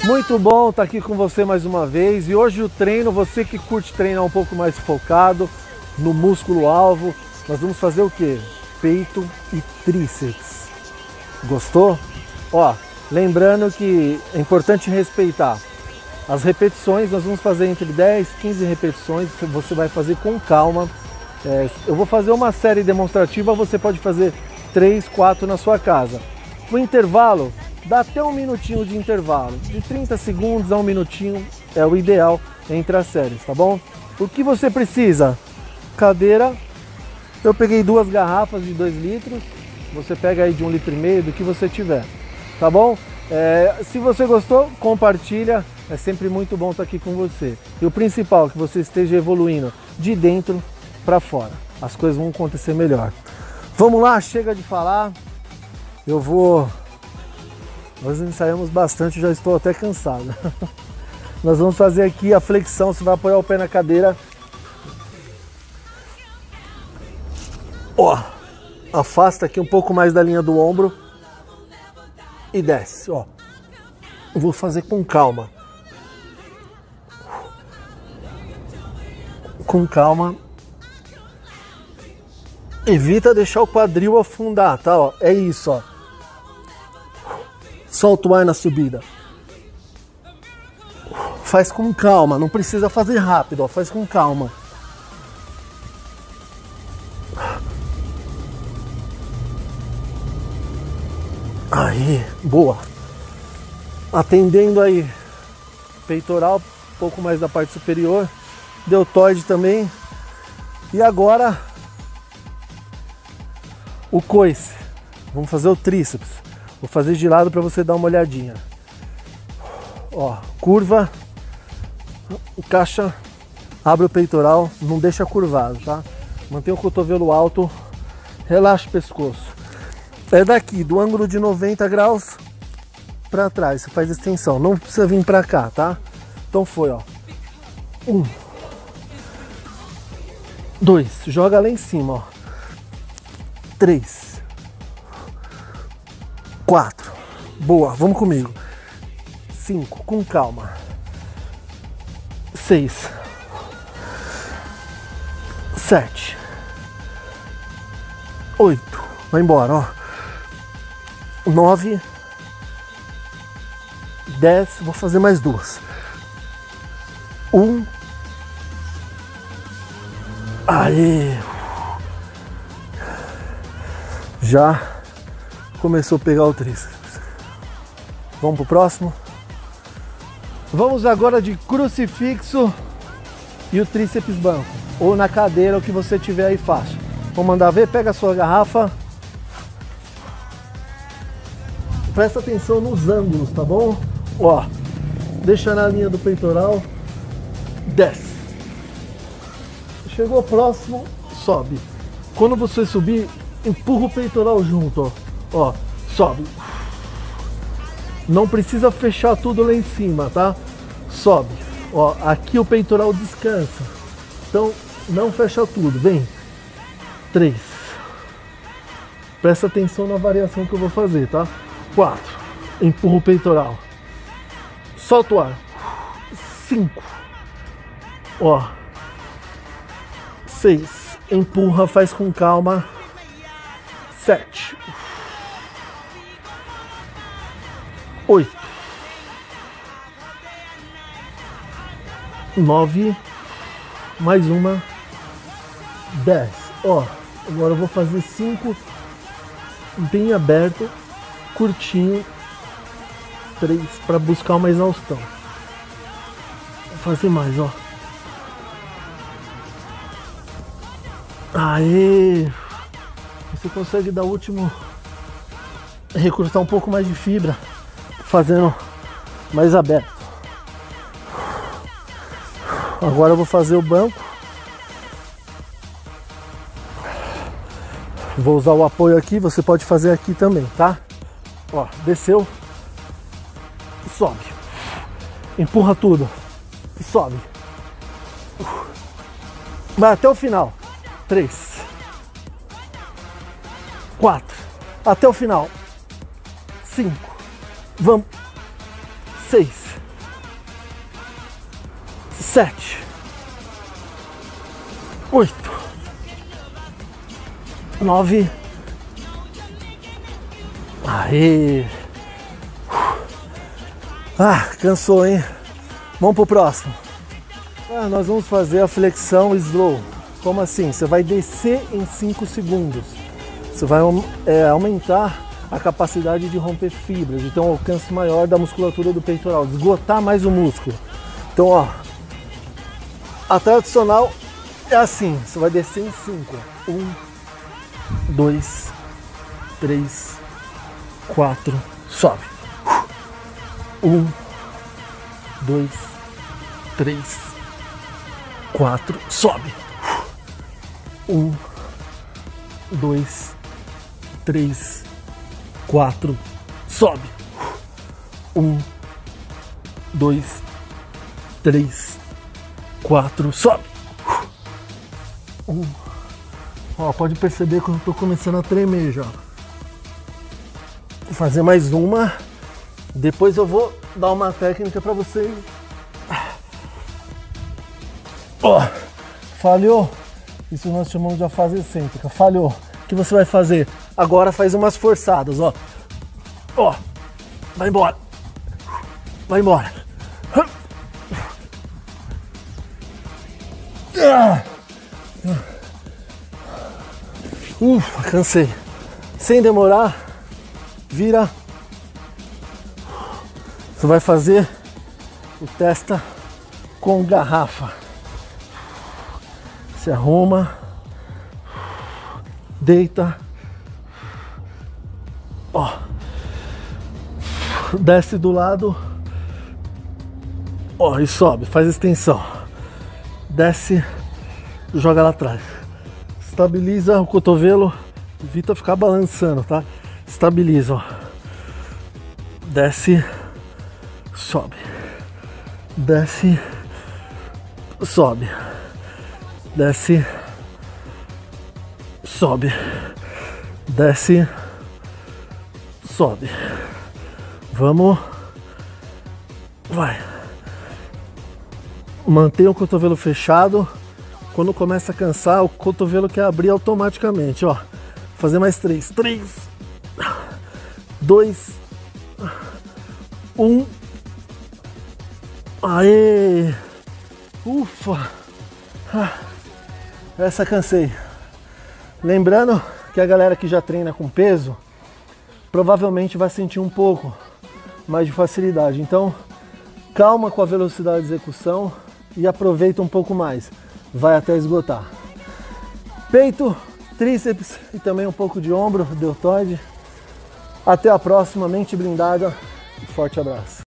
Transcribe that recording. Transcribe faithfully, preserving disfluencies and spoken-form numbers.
Muito bom estar aqui com você mais uma vez. E hoje o treino, você que curte treinar um pouco mais focado no músculo alvo, nós vamos fazer o quê? Peito e tríceps. Gostou? Ó, lembrando que é importante respeitar as repetições. Nós vamos fazer entre dez e quinze repetições. Você vai fazer com calma. É, eu vou fazer uma série demonstrativa, você pode fazer três, quatro na sua casa. O intervalo, dá até um minutinho de intervalo, de trinta segundos a um minutinho é o ideal entre as séries, tá bom? O que você precisa? Cadeira, eu peguei duas garrafas de dois litros, você pega aí de um litro e meio, do que você tiver, tá bom? É, se você gostou, compartilha, é sempre muito bom estar aqui com você. E o principal, que você esteja evoluindo de dentro para fora, as coisas vão acontecer melhor. Vamos lá, chega de falar, eu vou... Nós ensaiamos bastante, já estou até cansado. Nós vamos fazer aqui a flexão, você vai apoiar o pé na cadeira. Ó, afasta aqui um pouco mais da linha do ombro e desce, ó. Eu vou fazer com calma. Com calma. Evita deixar o quadril afundar, tá? Ó, é isso, ó. Solta o ar na subida. Faz com calma, não precisa fazer rápido, ó. Faz com calma. Aí, boa. Atendendo aí peitoral, um pouco mais da parte superior, deltoide também. E agora o coice. Vamos fazer o tríceps. Vou fazer de lado para você dar uma olhadinha. Ó, curva, encaixa, abre o peitoral, não deixa curvado, tá? Mantém o cotovelo alto, relaxa o pescoço. É daqui, do ângulo de noventa graus para trás, você faz extensão, não precisa vir para cá, tá? Então foi, ó. Um, dois, joga lá em cima, ó. Três, quatro, boa, vamos comigo. Cinco, com calma. Seis, sete, oito, vai embora, ó. Nove, dez, vou fazer mais duas. Um, aí, já começou a pegar o tríceps. Vamos pro próximo? Vamos agora de crucifixo e o tríceps banco, ou na cadeira, o que você tiver aí fácil. Vou mandar ver, pega a sua garrafa. Presta atenção nos ângulos, tá bom? Ó, deixa na linha do peitoral, desce. Chegou próximo, sobe. Quando você subir, empurra o peitoral junto, ó. Ó, sobe. Não precisa fechar tudo lá em cima, tá? Sobe. Ó, aqui o peitoral descansa. Então, não fecha tudo. Vem. Três. Presta atenção na variação que eu vou fazer, tá? Quatro. Empurra o peitoral. Solta o ar. Cinco. Ó. Seis. Empurra, faz com calma. Sete. Oito. Nove. Mais uma. Dez. Ó, agora eu vou fazer cinco bem aberto, curtinho. Três para buscar uma exaustão. Vou fazer mais, ó. Aê! Você consegue dar o último, recrutar um pouco mais de fibra, fazendo mais aberto. Agora eu vou fazer o banco. Vou usar o apoio aqui, você pode fazer aqui também, tá? Ó, desceu, sobe, empurra tudo, sobe, vai até o final. Três, quatro, até o final. Cinco, vamos. Seis, sete, oito, nove. Aê! Ah, cansou, hein? Vamos pro próximo. Ah, nós vamos fazer a flexão slow. Como assim? Você vai descer em cinco segundos. Você vai é, aumentar a capacidade de romper fibras, então o alcance maior da musculatura do peitoral, esgotar mais o músculo. Então, ó, a tradicional é assim, você vai descer em cinco. um, dois, três, quatro, sobe. um, dois, três, quatro, sobe. um, dois, três, quatro, sobe. um, dois, três, quatro, sobe. Um. Ó, pode perceber que eu tô começando a tremer já. Vou fazer mais uma. Depois eu vou dar uma técnica para vocês. Ó, falhou. Isso nós chamamos de fase excêntrica. Falhou. O que você vai fazer? Agora faz umas forçadas, ó. Ó. Vai embora. Vai embora. Ufa, cansei. Sem demorar, vira. Você vai fazer o testa com garrafa. Se arruma, deita, ó, desce do lado, ó, e sobe, faz extensão, desce, joga lá atrás, estabiliza o cotovelo, evita ficar balançando, tá? Estabiliza, ó, desce, sobe, desce, sobe. Desce, sobe, desce, sobe. Vamos, vai. Mantenha o cotovelo fechado. Quando começa a cansar, o cotovelo quer abrir automaticamente, ó. Fazer mais três, três, dois, um. Aê! Ufa! Ah. Essa cansei. Lembrando que a galera que já treina com peso provavelmente vai sentir um pouco mais de facilidade. Então, calma com a velocidade de execução e aproveita um pouco mais. Vai até esgotar. Peito, tríceps e também um pouco de ombro, deltoide. Até a próxima, mente blindada. Forte abraço.